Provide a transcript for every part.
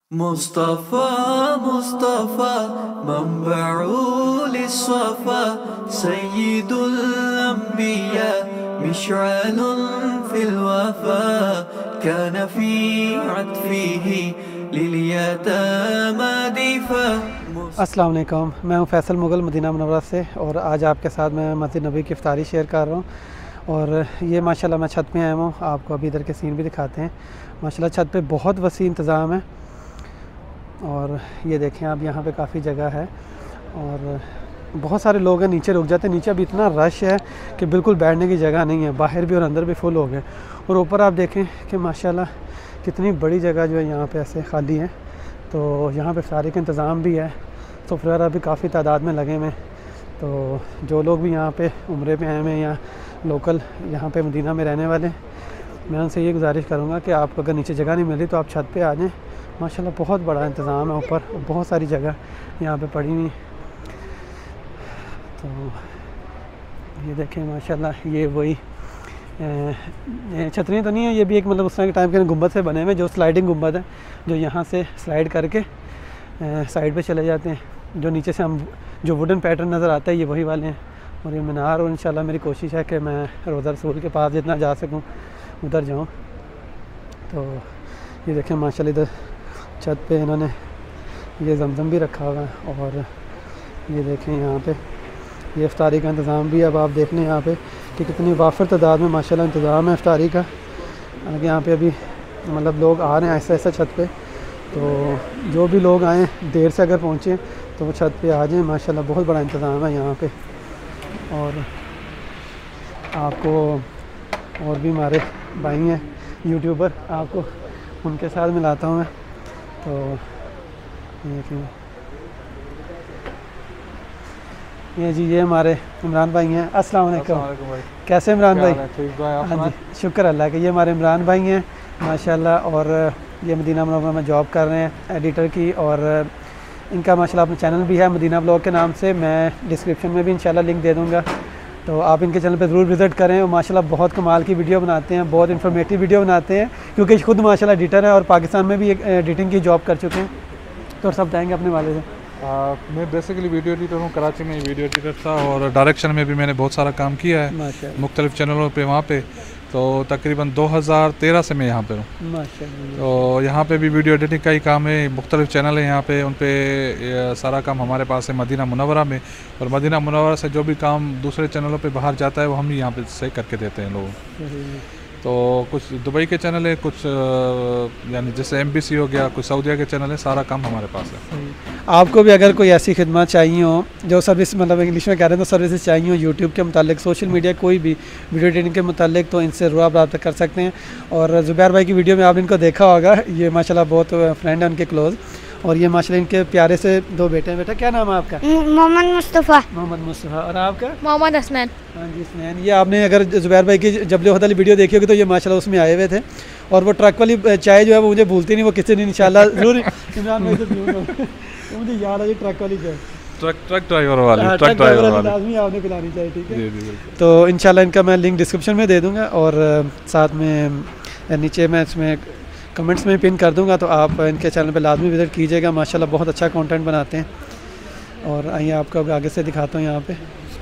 मुस्तफ़ा मुस्तफ़ा मंबउल सफ़ा सय्यिदुल अंबिया मिशअलुन फिल वफ़ा कान फ़ी अत्फ़िही लिल यतामा दिफ़ा। अस्सलाम वालेकुम, मैं हूं फैसल मुग़ल मदीना मुनव्वरा से और आज आपके साथ मैं मस्जिद नबी की इफ्तारी शेयर कर रहा हूं। और ये माशाल्लाह मैं छत पे आया हूं, आपको अभी इधर के सीन भी दिखाते हैं। माशाल्लाह छत पे बहुत वसी इंतज़ाम है और ये देखें आप, यहाँ पे काफ़ी जगह है और बहुत सारे लोग हैं। नीचे रुक जाते हैं, नीचे अभी इतना रश है कि बिल्कुल बैठने की जगह नहीं है, बाहर भी और अंदर भी फुल हो गए। और ऊपर आप देखें कि माशाल्लाह कितनी बड़ी जगह जो है यहाँ पे ऐसे खाली है। तो यहाँ पे सारे का इंतज़ाम भी है, सोफ़े वगैरह भी काफ़ी तादाद में लगे हुए हैं। तो जो लोग भी यहाँ पे उम्रे पे आए हुए हैं या लोकल यहाँ पे मदीना में रहने वाले, मैं उनसे ये गुजारिश करूँगा कि आपको अगर नीचे जगह नहीं मिल रही तो आप छत पे आ जाएँ। माशाल्लाह बहुत बड़ा इंतज़ाम है, ऊपर बहुत सारी जगह यहाँ पे पड़ी हुई। तो ये देखें माशाल्लाह, ये वही छतरियाँ तो नहीं है, ये भी एक मतलब उस तरह के टाइम के गुंबद से बने हुए, जो स्लाइडिंग गुंबद है, जो यहाँ से स्लाइड करके साइड पे चले जाते हैं। जो नीचे से हम जो वुडन पैटर्न नज़र आता है ये वही वाले हैं। और ये मीनार, और इंशाल्लाह मेरी कोशिश है कि मैं रोज़ा रसूल के पास जितना जा सकूँ उधर जाऊँ। तो ये देखें माशाल्लाह, इधर छत पे इन्होंने ये जमज़म भी रखा हुआ है। और ये देखें यहाँ पे ये इफ्तारी का इंतज़ाम भी। अब आप देख लें यहाँ पे कि कितनी वाफर तादाद में माशाल्लाह इंतज़ाम है इफ्तारी का। आगे यहाँ पे अभी मतलब लोग आ रहे हैं ऐसा ऐसा छत पे। तो जो भी लोग आएँ देर से अगर पहुँचें तो वो छत पे आ जाएँ। माशाल्लाह बहुत बड़ा इंतज़ाम है यहाँ पे। और आपको और भी हमारे भाई हैं यूट्यूबर, आपको उनके साथ मिलाता हूँ मैं। तो ये जी, ये हमारे इमरान भाई हैं। अस्सलाम वालेकुम। कैसे इमरान भाई? हाँ जी, शुक्र अल्लाह के। ये हमारे इमरान भाई हैं माशाल्लाह। और ये मदीना मुनव्वरा में जॉब कर रहे हैं एडिटर की। और इनका माशाल्लाह अपना चैनल भी है मदीना ब्लॉग के नाम से, मैं डिस्क्रिप्शन में भी इंशाल्लाह लिंक दे दूँगा। तो आप इनके चैनल पे ज़रूर विज़िट करें। और माशाल्लाह बहुत कमाल की वीडियो बनाते हैं, बहुत इन्फॉर्मेटिव वीडियो बनाते हैं, क्योंकि खुद माशाल्लाह एडिटर है और पाकिस्तान में भी एक एडिटिंग की जॉब कर चुके हैं। तो सब बताएंगे अपने वाले से। मैं बेसिकली वीडियो एडिटर हूँ, कराची में वीडियो एडिटर था और डायरेक्शन में भी मैंने बहुत सारा काम किया है मुख्तलिफ चैनलों पे वहाँ पे। तो तकरीबन 2013 से मैं यहाँ पे हूँ। तो यहाँ पे भी वीडियो एडिटिंग का ही काम है, मुख्तलिफ चैनल है यहाँ पे, उन पे सारा काम हमारे पास है मदीना मुनव्वरा में। और मदीना मुनव्वरा से जो भी काम दूसरे चैनलों पे बाहर जाता है वो हम यहाँ पे सही करके देते हैं लोगों को। तो कुछ दुबई के चैनल है, कुछ यानी जैसे MBC हो गया, कुछ सऊदीया के चैनल है, सारा काम हमारे पास है। आपको भी अगर कोई ऐसी खिदमत चाहिए हो, जो सर्विस मतलब इंग्लिश में कह रहे हैं तो सर्विसेज चाहिए हो यूट्यूब के मुतालिक, सोशल मीडिया कोई भी वीडियो एडिटिंग के मुतालिक, तो इनसे ज़रूर आप रब्ता कर सकते हैं। और ज़ुबैर भाई की वीडियो में आपने इनको देखा होगा, ये माशाल्लाह बहुत फ्रेंड है उनके क्लोज़। और ये माशाल्लाह इनके प्यारे से दो बेटे हैं। बेटा क्या नाम है आपका? मोहम्मद मुस्तफ़ा। मोहम्मद मुस्तफ़ा। और आपका? मोहम्मद हसनैन। हाँ जी, हसनैन। ये आपने अगर ज़ुबैर भाई की जबले वाली वीडियो देखी होगी तो ये माशाल्लाह उसमें आए हुए थे। और वो ट्रक वाली चाय जो है वो मुझे भूलती नहीं, वो किसी दिन इंशाल्लाह ज़रूर इमरान भाई से पीऊँगा। मुझे याद है ये ट्रक वाली चाय, ट्रक ड्राइवर वाली लाजमी आपने पिलानी चाहिए, ठीक है? तो इंशाल्लाह इनका मैं लिंक डिस्क्रिप्शन में दे दूँगा और साथ में नीचे मैं इसमें कमेंट्स में पिन कर दूंगा। तो आप इनके चैनल पे लाजमी विज़िट कीजिएगा, माशाल्लाह बहुत अच्छा कंटेंट बनाते हैं। और आइए आपको आगे से दिखाता हूँ यहाँ पे।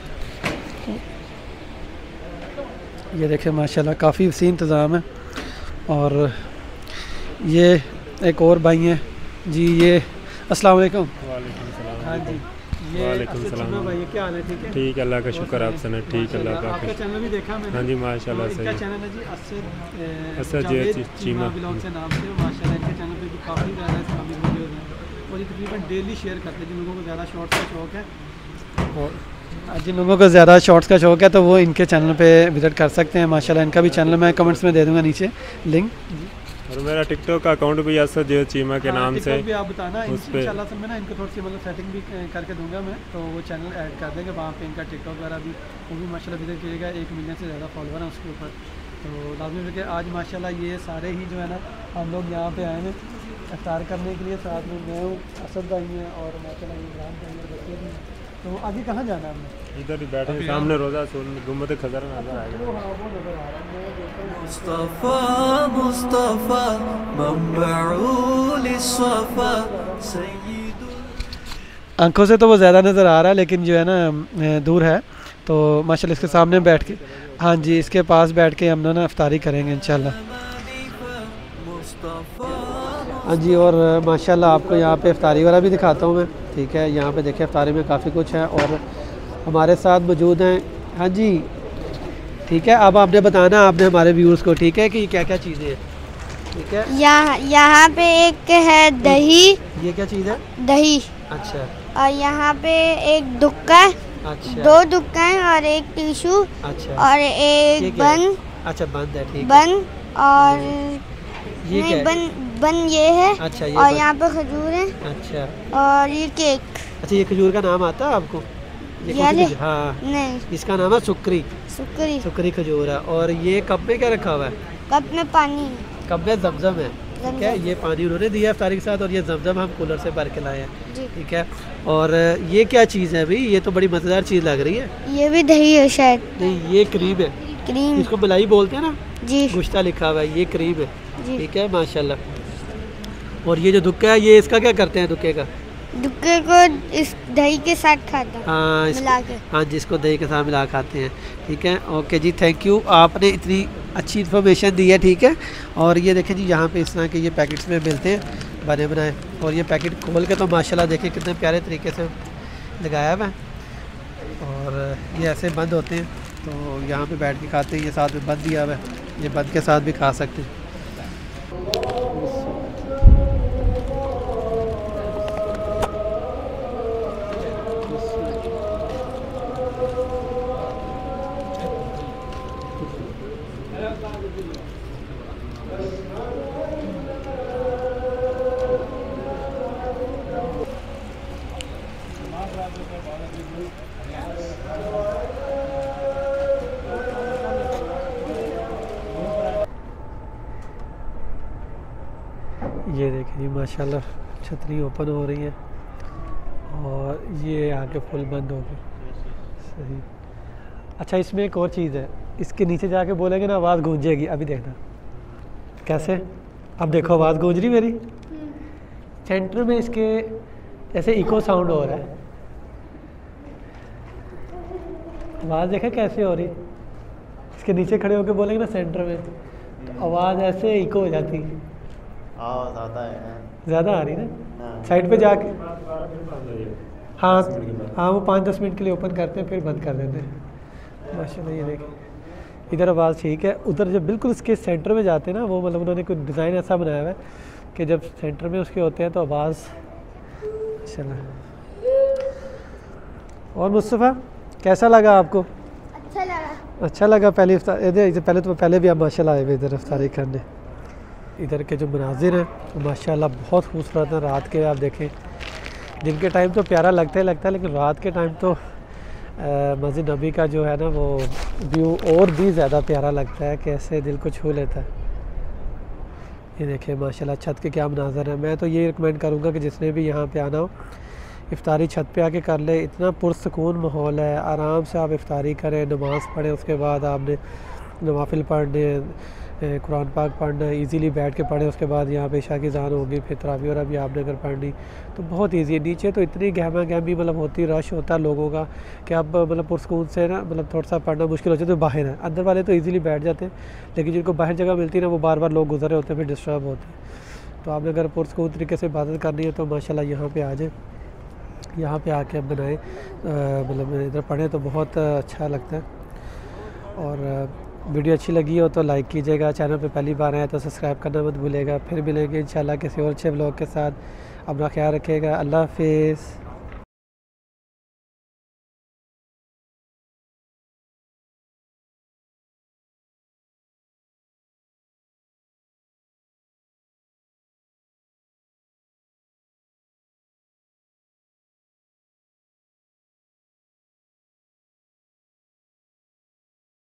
ये देखिए माशाल्लाह काफ़ी वसी इंतज़ाम है। और ये एक और भाई हैं जी, ये अस्सलाम वालेकुम। हाँ जी, वालेकुम सलाम भाई, क्या हाल है? ठीक है, ठीक, अल्लाह का शुक्र, आप सुना? ठीक, अल्लाह का। आपका चैनल भी देखा मैंने। हाँ जी माशाल्लाह से। इनका चैनल है जी असद चीमा ब्लॉग से नाम से। माशाल्लाह इनके चैनल पे भी काफ़ी ज़्यादा इस्लामिक वीडियोज़ हैं और ये तकरीबन डेली शेयर करते हैं। जिन लोगों को ज़्यादा शॉर्ट्स का शौक है, और जिन लोगों को ज़्यादा शॉर्ट्स का शौक है तो वो इनके चैनल पे विज़िट कर सकते हैं। माशाल्लाह इनका भी चैनल मैं कमेंट्स में दे दूँगा नीचे लिंक। और मेरा टिकटॉक का अकाउंट भी असद चीमा के नाम से भी आप बताना, उस पे इंशाल्लाह से मैं ना इनको थोड़ी सी मतलब सेटिंग भी करके दूंगा मैं, तो वो चैनल ऐड कर देंगे वहाँ पे। इनका टिकटॉक वगैरह भी वो भी माशाल्लाह विजिट कीजिएगा। 1 मिलियन से ज़्यादा फॉलोवर हैं उसके ऊपर। तो लाजमी है कि आज माशाल्लाह ये सारे ही जो है ना हम लोग यहाँ पे आए हैं इफ्तार करने के लिए। साथ में मैं हूँ, असद भाई हैं और माशाल्लाह इमरान भाई और बच्चे भी हैं। तो आगे कहाँ जाना है हमने? इधर ही बैठे हैं, सामने रोज़ा गुम्बद खज़रा नज़र आएगा। मुस्तफ़ा मुस्तफ़ा मंबउल सफ़ा सय्यिदुल। आंखों से तो वो ज़्यादा नज़र आ रहा है, लेकिन जो है ना दूर है, तो माशाल्लाह इसके सामने बैठ के, हाँ जी, इसके पास बैठ के हम ना इफ्तारी करेंगे इंशाल्लाह। हाँ जी, और माशाल्लाह आपको यहाँ पे इफ्तारी वाला भी दिखाता हूँ मैं, ठीक है। यहाँ पे देखिए इफ्तारी में काफ़ी कुछ है और हमारे साथ मौजूद हैं। हाँ जी, ठीक है। अब आपने बताना आपने हमारे व्यूअर्स को, ठीक है, कि क्या क्या चीज़ें हैं, ठीक है। यहाँ पे एक है दही। ये क्या चीज़ है? दही। अच्छा। और यहाँ पे एक दुक्का, अच्छा। 2 दुक्का हैं और एक टिशू। अच्छा। और एक बन। अच्छा, बंद है, ठीक है। बन और ये नहीं, क्या है? बन ये है। अच्छा, ये और यहाँ पे खजूर है। अच्छा। और ये केक। अच्छा, ये खजूर का नाम आता है आपको? ये कौन सी खजूर? हाँ, नहीं, इसका नाम है सुक्री। सुक्री। सुक्री खजूर है। और ये कप में क्या रखा हुआ है? कप में पानी। कप में जमजम है, ठीक है। ये पानी उन्होंने दिया इफ्तारी के साथ और ये जमजम हम कूलर से भर के लाए हैं, ठीक है। और ये क्या चीज़ है भाई? ये तो बड़ी मज़ेदार चीज़ लग रही है। ये भी दही है शायद। नहीं, ये क्रीम है। क्रीम। इसको मलाई बोलते हैं ना जी। गुश्ता लिखा हुआ है, ये क्रीम है, जी। ठीक है, माशाल्लाह। और ये जो दुक्का है, ये इसका क्या करते हैं दुक्के का? दुक्के को इस दही के साथ खाता है। हाँ, मिला के। हाँ, जिसको दही के साथ मिला खाते हैं, ठीक है। ओके जी, थैंक यू, आपने इतनी अच्छी इन्फॉर्मेशन दी है, ठीक है। और ये देखें जी, यहाँ पे इस तरह के ये पैकेट्स में मिलते हैं बने बनाए, और ये पैकेट खोल के तो माशाल्लाह देखिए कितने प्यारे तरीके से लगाया हुआ है। और ये ऐसे बंद होते हैं, तो यहाँ पे बैठ के खाते हैं। ये साथ में बंद दिया हुआ है, ये बंद के साथ भी खा सकते हैं। ये देखिए जी, माशाल्लाह छतरी ओपन हो रही है और ये आके फुल बंद हो गई। सही। अच्छा, इसमें एक और चीज़ है, इसके नीचे जाके बोलेंगे ना आवाज़ गूंजेगी। अभी देखना कैसे, अब देखो आवाज़ गूंज रही मेरी। सेंटर में इसके ऐसे इको साउंड हो रहा है, आवाज़ देखा कैसे हो रही। इसके नीचे खड़े होकर बोलेंगे ना सेंटर में, तो आवाज़ ऐसे इको हो जाती है। ज़्यादा आ रही ना साइड पे जाके। हाँ हाँ, वो 5-10 मिनट के लिए ओपन करते हैं फिर बंद कर देते हैं। माशाल्लाह, ये देखिए इधर आवाज़ ठीक है। उधर जब बिल्कुल इसके सेंटर में जाते हैं ना, वो मतलब उन्होंने कोई डिज़ाइन ऐसा बनाया हुआ है कि जब सेंटर में उसके होते हैं तो आवाज़। चला। और मुस्तफ़ा कैसा लगा आपको? अच्छा लगा। अच्छा लगा। पहले तो पहले भी आप माशाल्लाह आए हुए इधर इफ्तारी करने। इधर के जो मनाजिर हैं तो माशाल्लाह बहुत खूबसूरत हैं। रात के आप देखें, दिन के टाइम तो प्यारा लगता है, लेकिन रात के टाइम तो मस्जिद नबी का जो है ना वो व्यू और भी ज़्यादा प्यारा लगता है, कैसे दिल को छू लेता है। ये देखें माशाल्लाह छत के क्या मनाज़र हैं। मैं तो ये रिकमेंड करूँगा कि जिसने भी यहाँ पे आना हो इफ्तारी छत पे आके कर ले। इतना पुरसकून माहौल है, आराम से आप इफ्तारी करें, नमाज़ पढ़ें, उसके बाद आपने नवाफिल पढ़ने, कुरान पाक पढ़ना, इजीली बैठ के पढ़ें। उसके बाद यहाँ पे इशा की ज़ान होगी, फिर तरावी और भी आपने अगर पढ़नी तो बहुत ईजी है। नीचे तो इतनी गहमा गहमी मतलब होती, रश होता है लोगों का कि अब मतलब पुरसकून से ना मतलब थोड़ा सा पढ़ना मुश्किल हो जाता है। तो बाहर है, अंदर वाले तो ईज़िली बैठ जाते हैं, लेकिन जिनको बाहर जगह मिलती है ना वो बार बार लोग गुजरे होते हैं, फिर डिस्टर्ब होते हैं। तो आपने अगर पुरसकून तरीके से इबादत करनी है तो माशाल्लाह यहाँ पे आ जाए, यहाँ पे आके अब बनाएं, मतलब इधर पढ़ें तो बहुत अच्छा लगता है। और वीडियो अच्छी लगी हो तो लाइक कीजिएगा, चैनल पे पहली बार आए तो सब्सक्राइब करना मत भूलिएगा। फिर मिलेंगे इंशाल्लाह किसी और अच्छे ब्लॉग के साथ। अपना ख्याल रखिएगा। अल्लाह हाफिज़।